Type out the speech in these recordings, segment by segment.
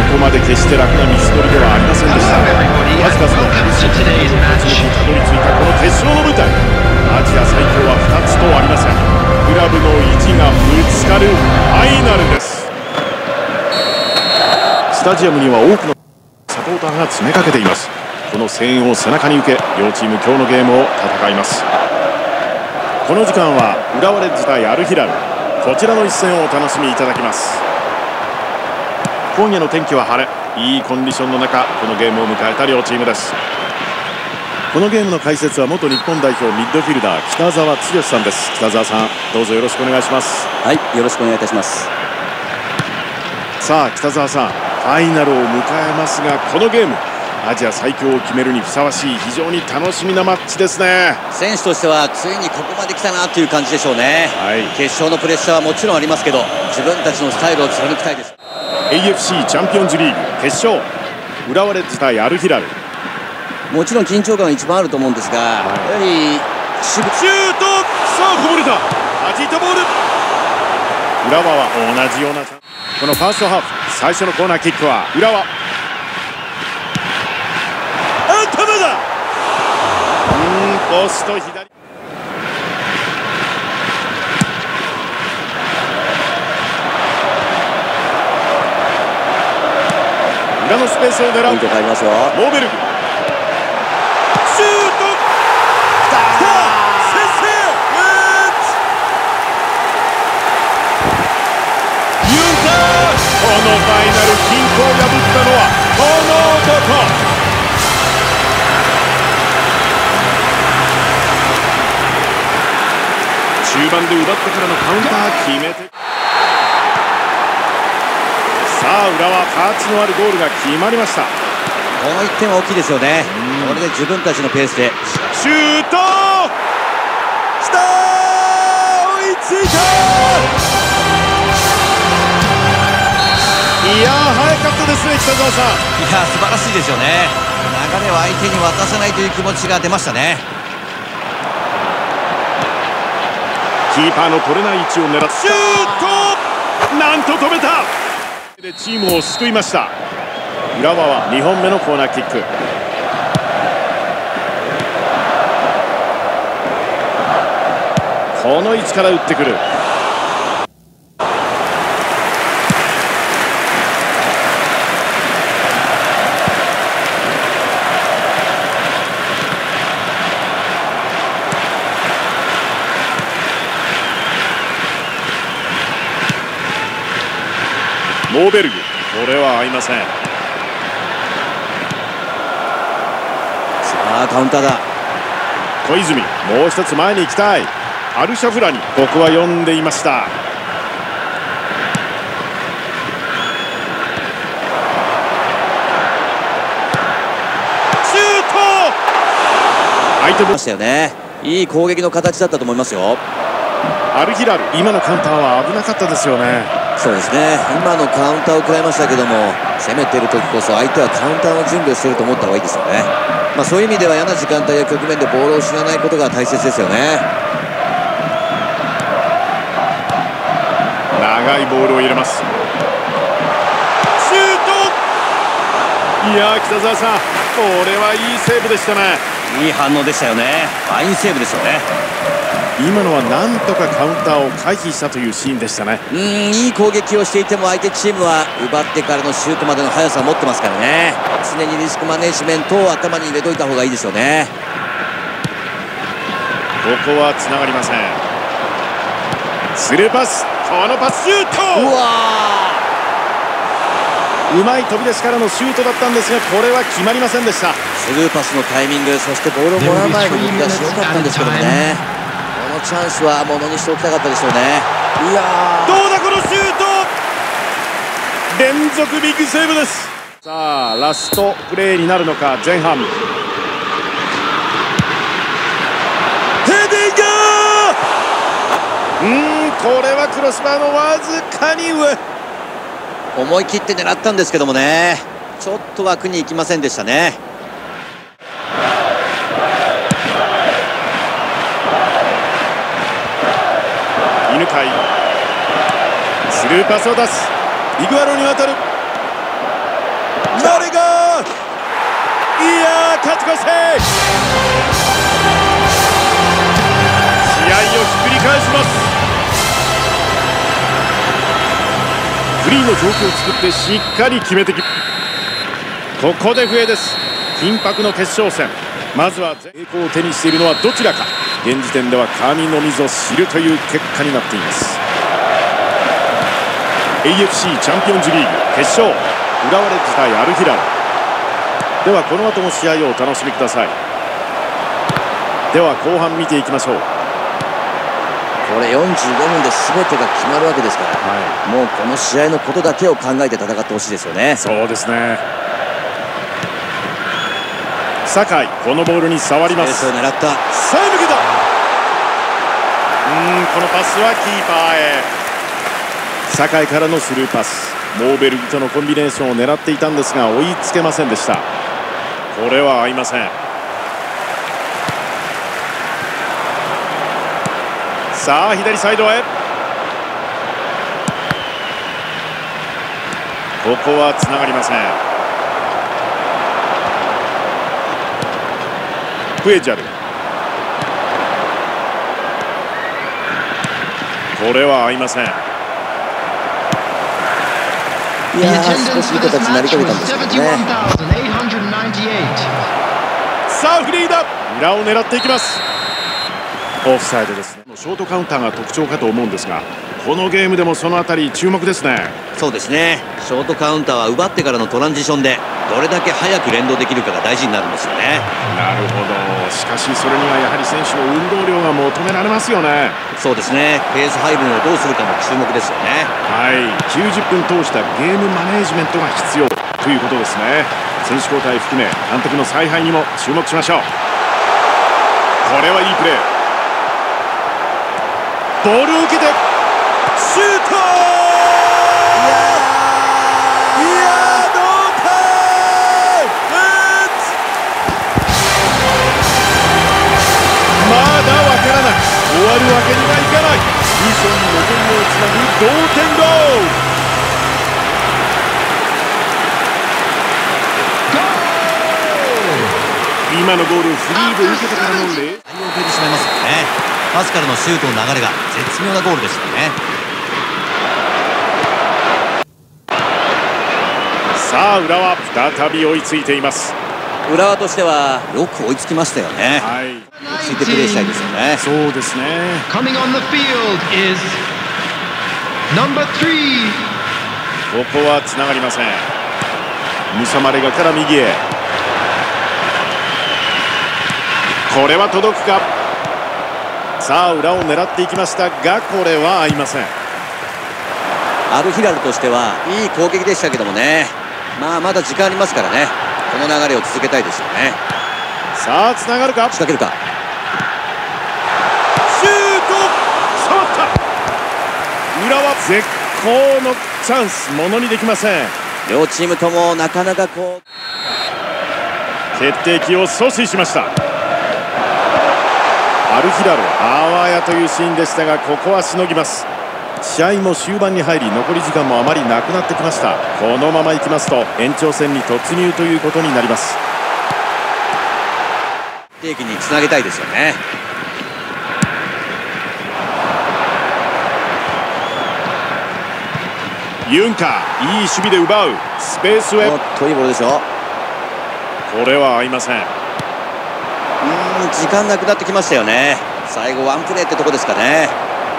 こまで決して楽な道のりではありませんでした。数々の苦しい戦いを勝ち抜きたどり着いたこの決勝の舞台。アジア最強は2つとありますが、クラブの意地がぶつかるファイナルです。スタジアムには多くのサポーターが詰めかけています。この声援を背中に受け、両チーム今日のゲームを戦います。この時間は浦和レッズ対アルヒラル、こちらの一戦をお楽しみいただきます。今夜の天気は晴れ、いいコンディションの中、このゲームを迎えた両チームです。このゲームの解説は元日本代表ミッドフィルダー北澤剛さんです。北澤さん、どうぞよろしくお願いします。 はい、よろしくお願いいたします。 さあ北澤さん、ファイナルを迎えますが、このゲームアジア最強を決めるにふさわしい非常に楽しみなマッチですね。 選手としてはついにここまで来たなという感じでしょうね、はい、決勝のプレッシャーはもちろんありますけど、自分たちのスタイルを貫きたいです。 AFC チャンピオンズリーグ決勝、浦和レッズ対アルヒラル。 もちろん緊張感は一番あると思うんですが、やはりシュート、さあこぼれた、弾いたボール。浦和は同じようなこのファーストハーフ最初のコーナーキックは浦和、頭だ、ポスト左。裏のスペースを狙う。 ポイント入りますよ。 モーベルグ、シュート、きた、先制、ユンター、このファイナル均衡を破ったのはこの男。中盤で奪ってからのカウンター決めて、さあ浦和、タッチのあるゴールが決まりました。 この1点は大きいですよね。これで自分たちのペースでシュート、きた、追いついた。いやー、早かったですね北澤さん。 いや、素晴らしいですよね。流れを相手に渡さないという気持ちが出ましたね。 キーパーの取れない位置を狙ってシュート、なんと止めた。でチームを救いました。浦和は2本目のコーナーキック。この位置から打ってくる。モーベルグ、これは合いません。さあカウンターだ。 小泉、もう一つ前に行きたい。アルシャフラニ、ここは読んでいました。シュート、相手もましたよね。いい攻撃の形だったと思いますよ。 アルヒラル、今のカウンターは危なかったですよね。 そうですね、今のカウンターを食らいましたけども、攻めてる時こそ相手はカウンターの準備をしていると思った方がいいですよね。そういう意味では嫌な時間帯や局面でボールを失わないことが大切ですよね。 長いボールを入れます。シュート、いやー北澤さん、これはいいセーブでしたね。 いい反応でしたよね。ファインセーブですよね。 今のはなんとかカウンターを回避したというシーンでしたね。 いい攻撃をしていても相手チームは奪ってからのシュートまでの速さを持ってますからね。常にリスクマネジメントを頭に入れといた方がいいですよね。 ここはつながりません。スルーパス、このパス、シュート、 うわー、うまい飛び出しからのシュートだったんですが、これは決まりませんでした。 スルーパスのタイミング、そしてボールをもらう前に動き出し良かったんですけどもね、このチャンスはものにしておきたかったでしょうね。いやー、 どうだこのシュート、連続ビッグセーブです。さあラストプレーになるのか。前半ヘディング、これはクロスバーのわずかに上。 思い切って狙ったんですけどもね、ちょっと枠に行きませんでしたね。 犬飼、スルーパスを出す。イグアロに渡る。 マレガー、いやー、勝ち越し、試合をひっくり返します。フリーの状況を作ってしっかり決めてき、ここで笛です。緊迫の決勝戦、まずは成功を手にしているのはどちらか。現時点では神のみぞ知るという結果になっています。 AFC チャンピオンズリーグ決勝、浦和レッズ対アルヒラルでは、この後も試合をお楽しみください。では後半見ていきましょう。 これ45分で全てが決まるわけですから、もうこの試合のことだけを考えて戦ってほしいですよね。 そうですね。酒井、このボールに触ります。 スペースを狙った。 さあ抜けた。このパスはキーパーへ。酒井からのスルーパス、モーベルギとのコンビネーションを狙っていたんですが追いつけませんでした。これは合いません。さあ左サイドへ、ここはつながりません。プエジャル、これは合いません。 いやー、少しいい形になりかけたんですけどね。 さあフリーだ、裏を狙っていきます。オフサイドですね。ショートカウンターが特徴かと思うんですが、このゲームでもそのあたり注目ですね。 そうですね。ショートカウンターは奪ってからのトランジションでどれだけ早く連動できるかが大事になるんですよね。 なるほど。しかしそれにはやはり選手の運動量が求められますよね。 そうですね。ペース配分をどうするかも注目ですよね。 はい、90分通したゲームマネージメントが必要ということですね。選手交代含め監督の采配にも注目しましょう。これはいいプレー。ボールを受けてシュート。終わるわけにはいかない。ミッションに望みをつなぐ同点ゴール。今のゴール、フリーで受けてからの0。 対応を受けてしまいますよね。パスからのシュートの流れが絶妙なゴールでしたね。 さあ浦和再び追いついています。 浦和としてはよく追いつきましたよね。 はい、 落ち着いてプレーしたいですよね。 そうですね。 Coming on the field is number 3. ここはつながりません。ムサマレガから右へ。これは届くか。さあ裏を狙っていきましたが、これは合いません。 アルヒラルとしてはいい攻撃でしたけどもね。まだ時間ありますからね。この流れを続けたいですよね。 さあつながるか。 仕掛けるか。 シュート、触った。浦和絶好のチャンス、ものにできません。 両チームともなかなかこう決定機を阻止しました。アルヒラル、あわやというシーンでしたが、ここはしのぎます。試合も終盤に入り、残り時間もあまりなくなってきました。このままいきますと延長戦に突入ということになります。 定期につなげたいですよね。 ユンカー、いい守備で奪う。スペースへ。 もっといいボールでしょ。 これは合いません。 時間なくなってきましたよね。最後ワンプレーってとこですかね。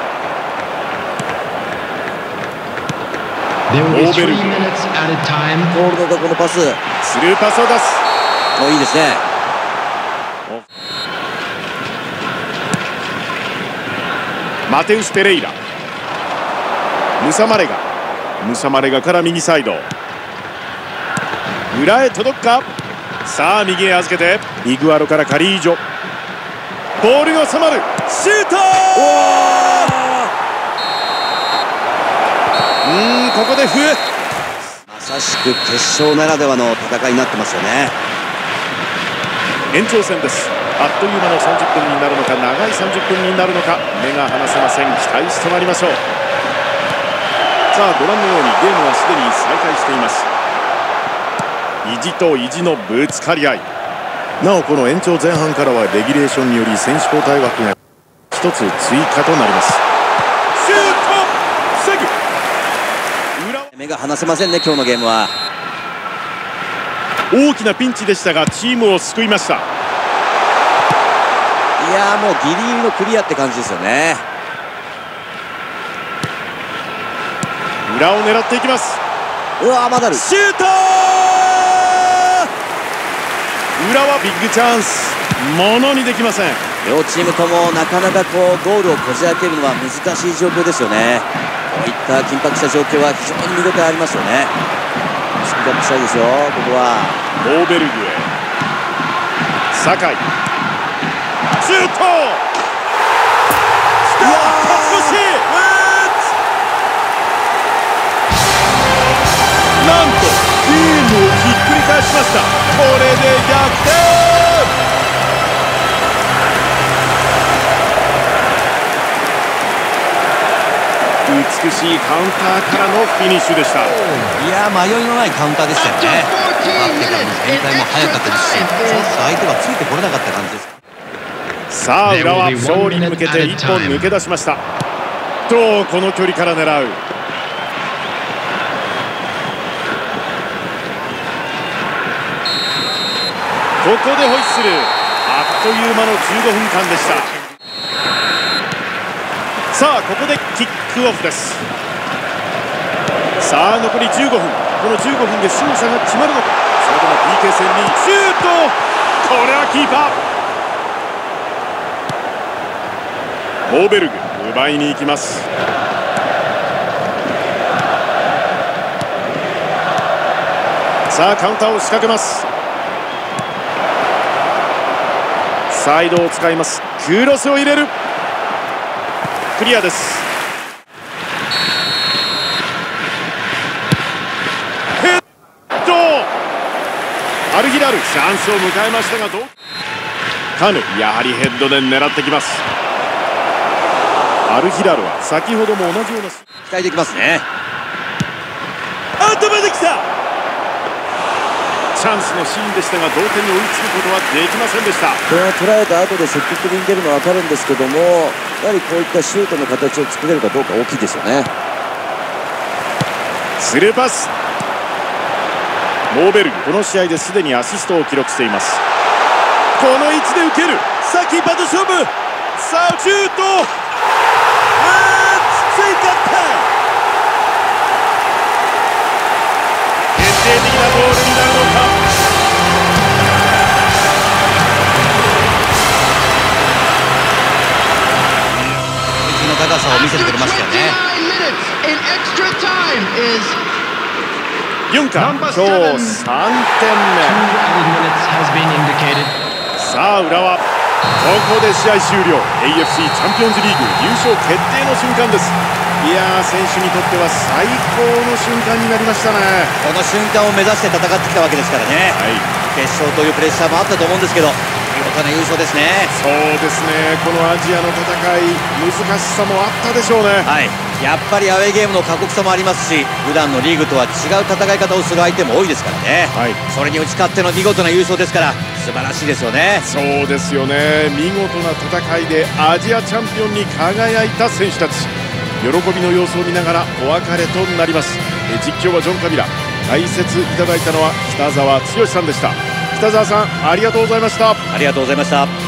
There will be 3 minutes added time. ゴールのとこのパス。 スルーパスを出す。 もういいですね。 マテウス・ペレイラ。ムサマレガから右サイド。裏へ届くか。さあ右へ預けてイグアロからカリージョ。ボールが収まる。シュート。ここで笛。 まさしく決勝ならではの戦いになってますよね。 延長戦です。あっという間の30分になるのか、長い30分になるのか、目が離せません。期待してまいりましょう。さあご覧のようにゲームはすでに再開しています。 意地と意地のぶつかり合い。なおこの延長前半からはレギュレーションにより選手交代枠が1つ追加となります。シュート防ぐ。 目が離せませんね、今日のゲームは。 大きなピンチでしたがチームを救いました。 いやー、もうギリギリのクリアって感じですよね。 裏を狙っていきます。 うわー、まだある。 シュート。裏はビッグチャンス、ものにできません。 両チームともなかなかゴールをこじ開けるのは難しい状況ですよね。こういった緊迫した状況は非常に見応えありますよね。スピードアップしたいですよ、ここは。 モーベルグへ、酒井、シュート。来た、勝ち越し。なんとゲームをひっくり返しました。これで逆転。美しいカウンターからのフィニッシュでした。 いやー、迷いのないカウンターでしたよね。奪ってからの展開も早かったですし、ちょっと相手がついてこれなかった感じです。 さあ浦和、勝利に向けて一本抜け出しました。とこの距離から狙う。ここでホイッスル。あっという間の15分間でした。さあここでキックオフです。さあ残り15分。この15分で勝者が決まるのか。それとも PK 戦にシュート。これはキーパーモーベルグ奪いに行きます。さあカウンターを仕掛けます。サイドを使います。クロスを入れる。クリアです。ヘッド。アルヒラルチャンスを迎えましたがどうカヌ、やはりヘッドで狙ってきます。アルヒラルは先ほども同じような期待できますね。 頭できた。チャンスのシーンでしたが同点に追いつくことはできませんでした。 これは捉えた後で積極的に出るのは分かるんですけども、やはりこういったシュートの形を作れるかどうか大きいですよね。 スルーパス。モーベルグ、この試合ですでにアシストを記録しています。この位置で受ける。さあキーパーと勝負。さあシュート。追加点。決定的なゴールになるのか。 の高さを見せてくれましたよね。 ユンカ、今日3点目。さあ浦和、ここで試合終了。 AFC チャンピオンズリーグ優勝決定の瞬間です。いやー、選手にとっては最高の瞬間になりましたね。 この瞬間を目指して戦ってきたわけですからね、はい、決勝というプレッシャーもあったと思うんですけど、見事な優勝ですね。 そうですね、このアジアの戦い難しさもあったでしょうね。 はい、やっぱりアウェーゲームの過酷さもありますし、普段のリーグとは違う戦い方をする相手も多いですからね、はい、それに打ち勝っての見事な優勝ですから素晴らしいですよね。 そうですよね、見事な戦いでアジアチャンピオンに輝いた選手たち、喜びの様子を見ながらお別れとなります。実況はジョン・カビラ、解説いただいたのは北澤剛さんでした。北澤さん、ありがとうございました。 ありがとうございました。